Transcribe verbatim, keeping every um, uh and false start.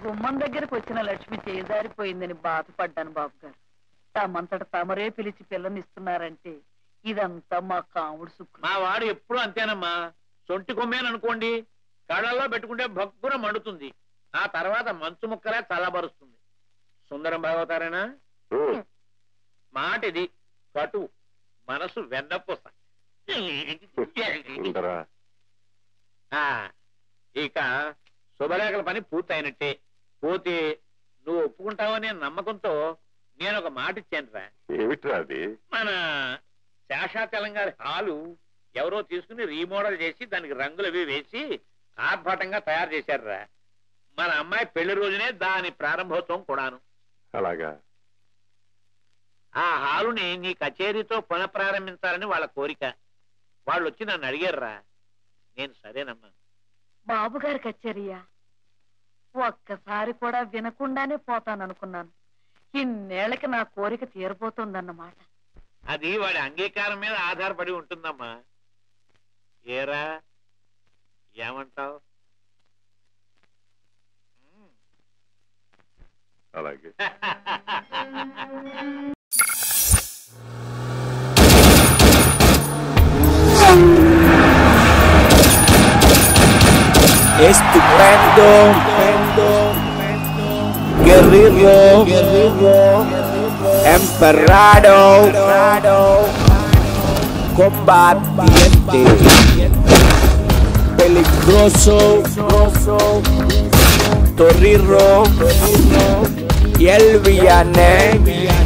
గుమ్మం దగ్గరకు వచ్చిన లక్ష్మి చేజారిపోయిందని బాధపడ్డాను బాబు గారు. తమంతట తమరే పిలిచి పిల్లనిస్తున్నారంటే ఇదంతా మా కాముడు సుఖం. మా వాడు ఎప్పుడు అంతేనమ్మా. సొంటి కొమ్మేననుకోండి, కళ్ళల్లో పెట్టుకుంటే భక్కున మండుతుంది, ఆ తర్వాత మంచు ముక్కలే చల్లబరుస్తుంది. సుందరం బాగవుతారేనా? మాట ఇది కటు, మనసు వెన్నపూస. ఇక శుభలేఖల పని పూర్తయినట్టే. పోతే నువ్వు ఒప్పుకుంటావనే నమ్మకంతో నేను ఒక మాట ఇచ్చానురా. ఏమిట్రా అది? మన శేషాచలం గారి హాలు ఎవరో తీసుకుని రీమోడల్ చేసి దానికి రంగులవి వేసి ఆర్భాటంగా తయారు చేశారురా. మన అమ్మాయి పెళ్లి రోజునే దాని ప్రారంభోత్సవం కూడాను. అలాగా? ఆ హాలుని నీ కచేరీతో పునఃప్రారంభించాలని వాళ్ళ కోరిక. వాళ్ళు వచ్చి నన్ను అడిగారురా. నేను సరేనమ్మా. బాబు గారి కచేరియా? ఒక్కసారి కూడా వినకుండానే పోతాననుకున్నాను. ఇన్నేళ్లకి నా కోరిక తీరబోతోందన్నమాట. అది వాడి అంగీకారం మీద ఆధారపడి ఉంటుందమ్మా. ఏరా ఏమంటావు? అలాగే. Estupendo, guerrero, emperrado, combatiente, peligroso, torriro y el villano.